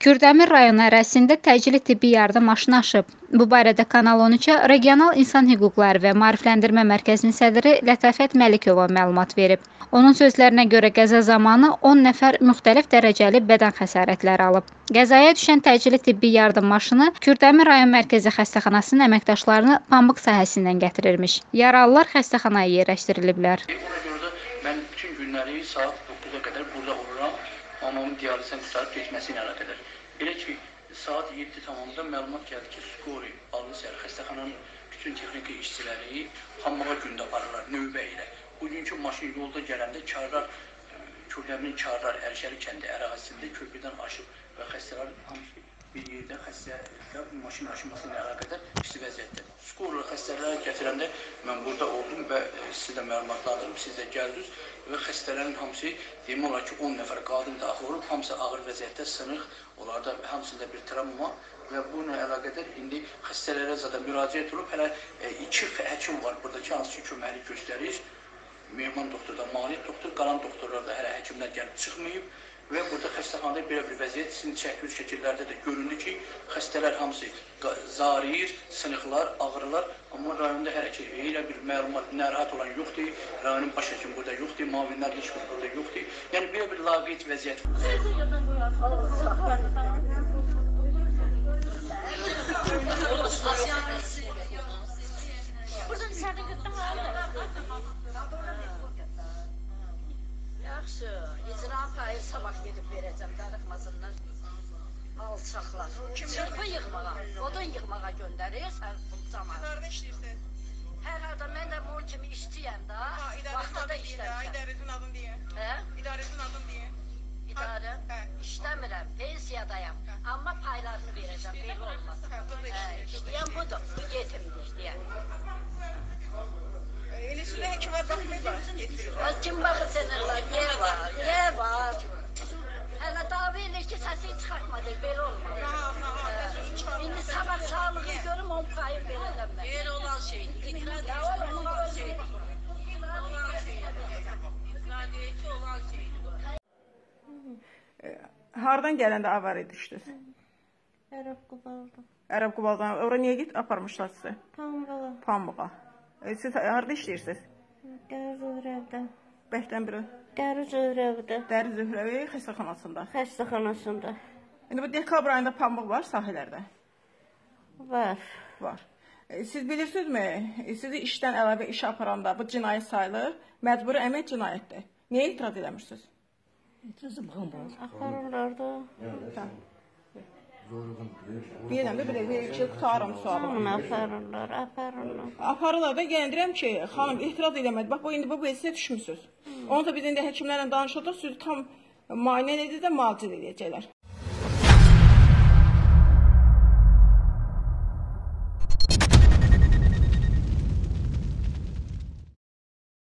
Kürdəmir rayonu ərazisində təcili tibbi yardım maşını aşıb. Bu barədə Kanal 13-ə Regional İnsan Hüquqları və Maarifləndirmə Mərkəzinin sədri Lətafət Məlikova məlumat verib. Onun sözlərinə görə qəza zamanı 10 nəfər müxtəlif dərəcəli bədən xəsarətləri alıb. Qəzaya düşən təcili tibbi yardım maşını Kürdəmir rayon mərkəzi xəstəxanasının əməkdaşlarını Pambıq sahəsindən gətirirmiş. Yaralılar xəstəxanaya yerləşdiriliblər. Ona görə də mən bütün günləri saat 9-a qədər burada oluram. Anamın dializdən qurtarıb keçməsi ilə əlaqədar. Belə ki, saat 7 tamamında məlumat gəldi ki, Skori, Ballı-Səhər xəstəxananın bütün texniki işçiləri Pambığa gündə aparırlar növbə ilə. Bugünkü maşın yolda gələndə Kürdəmirin Karlar, Ərşəli kəndi ərazisində köprüdən aşıb və xəstələrin hamısı bir yerdə xəstələr maşın aşılması ilə əlaqədar pis vəziyyətdə. Skori xəstələri gətirəndə mən burada oldum və sizə məlumatlandırdım, siz də gəldiniz və xəstələrin hamısı demək olar ki 10 nəfər qadın daxil olub, hamısı ağır vəziyyətdə, sınıq, onlarda hamısında bir travma və bununla əlaqədar indi xəstələrə zaten müraciət olub, hələ 2 həkim var buradakı hansı ki köməklik göstərir. Mehman doktorda, Maliyyət doktor, qalan doktorlar da hələ həkimlər gəlib çıxmayıb və burada xəstəxanada belə bir vəziyyət sizin çəkdiyiniz şəkillərdə də göründü ki, xəstələr hamısı zariyir, sınıqlar, ağrılar, amma rayonda hələ ki elə bir məlumat, narahat olan yoxdur, rayonun baş həkimi burada yoxdur, mavinlər heç bir burada yoxdur. Yəni belə bir laqeyd vəziyyət. Yaxşı, icra payı sabah gedib verəcəm, darıxmasınlar alçaqlar. Çırpı yığmağa, odun yığmağa göndərir, sən zaman. Harada işləyirsən? Hər halda mən də bunun kimi işçiyəm da, vaxtada işləmişəm. İdarətin adını deyə. Hə? İdarətin adını deyə. İdarə? İşləmirəm, pensiyadayam. Amma paylarını verəcəm, belə olmaz. İşləyən budur, bu yetimdir deyən. Eləsində həkimlər baxmayıblar, getirir. Kim baxır sənələr, yer var. Hələ dava edir ki, səsi çıxartmadır, belə olmaz. İndi sabah sağlığı görüm, 10 payı verəcəm mən. Yer olan şeydir, iqradiyyəti olan şeydir. İqradiyyəti olan şeydir. Hardan gələndə avariya düşdünüz? Ərəb Qubaldan. Ərəb Qubaldan. Ora niyə aparmışlar sizə? Pambığa. Pambığa. Siz harada işləyirsiniz? Dəri Zöhrəvdə. Bəhdən biri. Dəri Zöhrəvdə. Dəri Zöhrəvi xəstəxanasında. Xəstəxanasında. İndi bu dekabr ayında pambıq var sahələrdə? Var. Var. Siz bilirsinizmi, sizi işdən əlavə iş aparanda bu cinayət sayılır, məcburi əmək cinayətdir. Niyə etiraz eləmirsiniz? İtirazı baxın bazı. Aparırlar da. Deyirəm də belə ki, qutarım sualımı. Aparırlar. Aparırlar da gələndirəm ki, xanım etiraz eləmədi. Bax, indi bu vəziyyətə düşmüsünüz. Onu da biz indi həkimlərlə danışırdıq, sizi tam müayinə edəcək, müalicə edəcəklər.